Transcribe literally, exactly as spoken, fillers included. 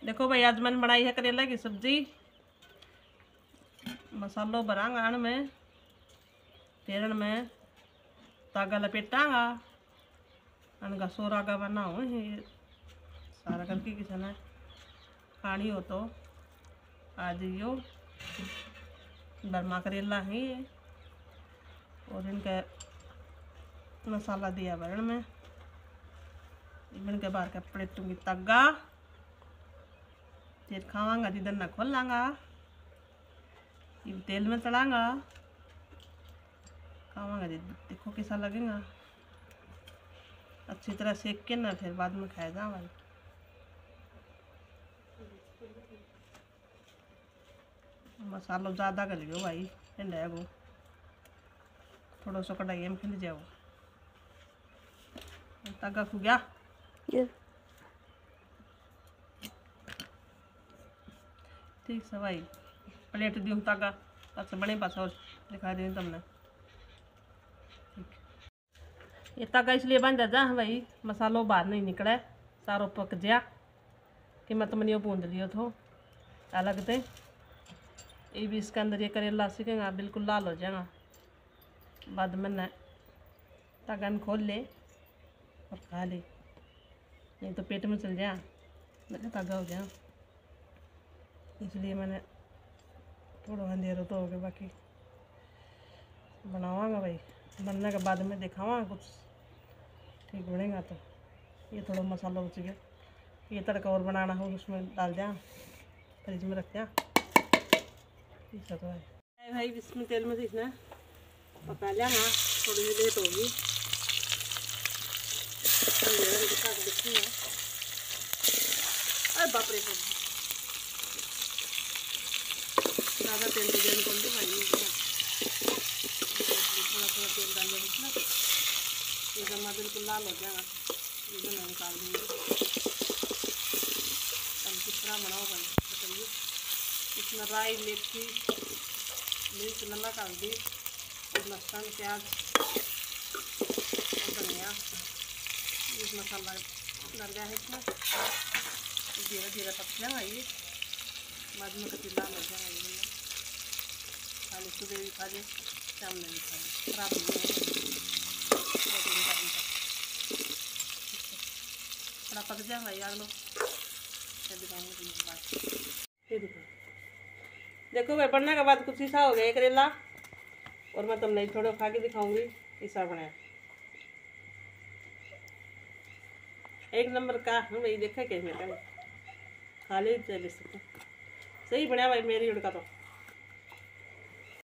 देखो भाई आज मैंने बनाई है करेला की सब्जी। मसालो भरांगा अण में, फिर में तागा लपेटांगा, अनका सोरागा बनाओ है सारा करके किसी ने खानी हो तो आज यो बर्मा करेला है ये। और इनका मसाला दिया भरण में, इनके बाहर का प्लेटूंगी तग्गा, फिर खावांगा जिधर न खोलांगा, ये तेल में तड़ांगा, खावांगा जी देखो कैसा लगेगा। अच्छी तरह सेक के ना फिर बाद में खाया जाऊंगा। मसालो ज़्यादा कर लियो भाई, ठंडा वो थोड़ा सा कढ़ाई में खिल जाओ। तग्गा खु गया ठीक से भाई प्लेट दी तागा पास बने पास और दिखा दें तुमने। ठीक ये तागा इसलिए बन जा भाई मसालो बाहर नहीं निकले, सारो पक जा कि मैं तुमने बूंद लियो थो अलग थे। ये भी इसके अंदर ये करेला सीखेगा बिल्कुल लाल हो जाएगा। बाद में न तागा में खोल ले और खा ले, नहीं तो पेट में चल जा तागा हो जाए। इसलिए मैंने थोड़ा अंधेरा तो हो गया, बाकी बनावांगा भाई। बनने के बाद में दिखावांगा कुछ ठीक बनेगा। तो ये थोड़ा मसाला बच गया, ये तड़का और बनाना हो उसमें डाल दिया, फ्रिज में रख दिया। ऐसा तो है भाई इसमें तेल में सीखना पका लिया ना, थोड़ी सी लेट होगी। अरे बाप रे ज़्यादा तेल तो देने कौन भाई थोड़ा थोड़ा तेल डाल दो इसमें, ये जमा बिल्कुल लाल हो जाएगा। ये जो मैं निकाल दूँगी हम किस तरह बनाओ भाई बताइए। इसमें राई मेथी मिर्च नमक हल्दी लहसुन प्याज और धनिया ये मसाला डाल दिया है इसमें। धीरे धीरे पक जाएगा ये, बाद में कति लाल हो जाएगा। ये खाली सुबह भी खा ले शाम में भी खा ले, खराब नहीं है। थोड़ा पक जाएगा ये आग लो दिखाऊंगी ये देखो। देखो भाई बनने के बाद कुछ ऐसा हो गया करेला, और मैं तुमने थोड़ा खा के दिखाऊंगी ऐसा बनाया एक नंबर का। हाँ भाई देखा क्या मैं खा ले चले सही बनाया भाई मेरी उड़का तो।